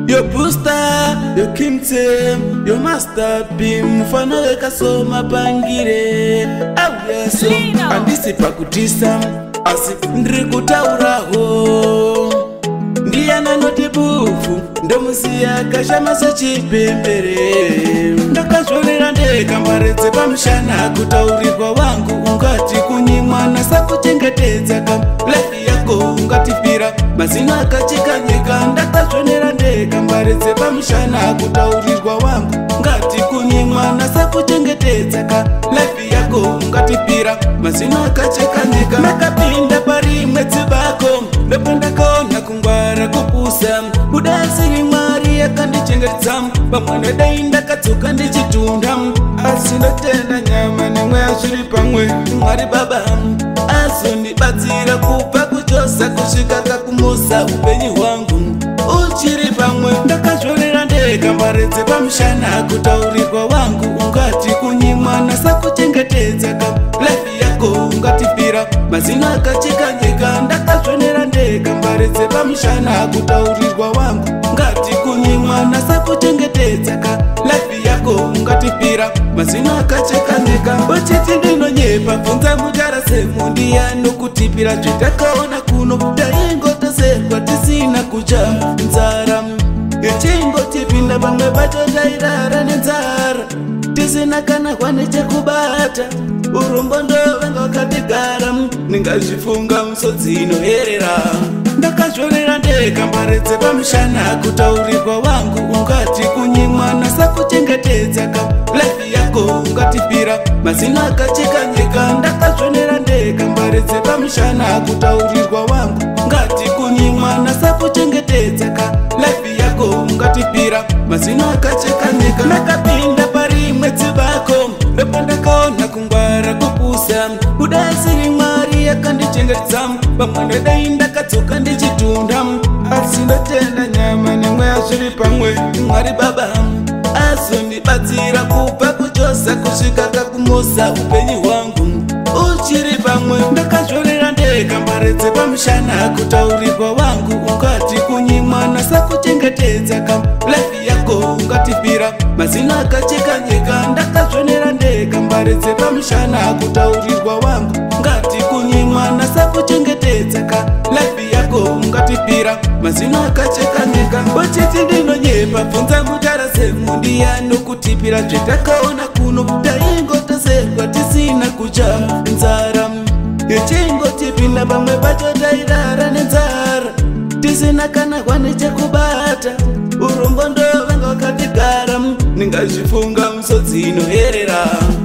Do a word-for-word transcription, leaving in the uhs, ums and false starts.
Your booster, your king team, your master beam, mfano weka soma pangire. Oh yes, andisi pakutisa, asi ndri kutauraho. Ndiana noti bufu, ndomusiya kashama sechipembere. Ndakazvonera ndeka mbaredze pamushana kutaurirwa wangu ungati kunyimwa nasa kuchengetedza kam life yako ungatipira mazina akachekanyeka. Ndakazvonera ndeka mbaredze pamushana kutaurirwa wangu ungati kunyimwa nasa kuchengetedza kam life yako ungatipira mazina akachekanyeka. Nakapinda parimwe dzibako ndopandakaona kungwara kupusa budasiri mwari yakandichengetedza pamwe dai ndakadzoka ndichitunda asi ndotenda nyama nemweya zviri pamwe. Mwari baba azondibatsira kubva kuchosa kusvika kakumusa upenyu hwangu uchiri pamwe. Ndakazvonera ndega mbaredze pamushana kutaurirwa wangu ungati kunyimwa nasa kuchengetedza kam life yako ungatipira mazina akachekanyeka. Ndakazvonera ndega mbaredze pamushana kutaurirwa wangu ngati kunyimwa nasa kuchengetedza ka life yako ungatipira mazina akachekanyeka. Uchiti ndinonyepa bvunza mutara semundiya nokutipira zvitakaona kuno taingotoserwa tisina kucha nzara ichingotipinda pamwe pacho tairara nenzara tisina kana kwane chekubata urombo ndovanga wakatigara ningazvifunga musodzi inoherera. Ndakazvonera ndega mbaredze pamushana kutaurirwa wangu ungati kunyimwa nasa kuchengetedza kam life yako ungatipira mazina akachekanyeka. Ndakazvonera ndega mbaredze pamushana kutaurirwa wangu ngati kunyimwa nasa kuchengetedza ka life yako ungatipira mazina akachekanyeka. Nakapinda parimwe dzibako ndopandakaona kungwara kupusa budasiri mwari yakandichengetedza pamwe dai ndakadzoka ndichitunda asi ndotenda nyama nemweya zviri pamwe. Mwari baba azondibatsira kubva kuchosa kusvika kakumusa upenyu hwangu uchiri pamwe. Ndakazvonera ndega mbaredze pamushana kutaurirwa wangu ungati kunyimwa nasa kuchengetedza kam life yako ungatipira mazina akachekanyeka. Ndakazvonera ndega mbaredze pamushana kutaurirwa wangu ngati kunyimwa nasa kuchengetedza ka life yako ungatipira mazina akachekanyeka. Uchiti ndinonyepa bvunza mutara semundiya nokutipira zvitakaona kuno taingotoserwa tisina kucha nzara ichingotipinda pamwe pacho tairara nenzara tisina kana kwane chekubata urombo ndovanga wakatigara ningazvifunga musodzi inoherera.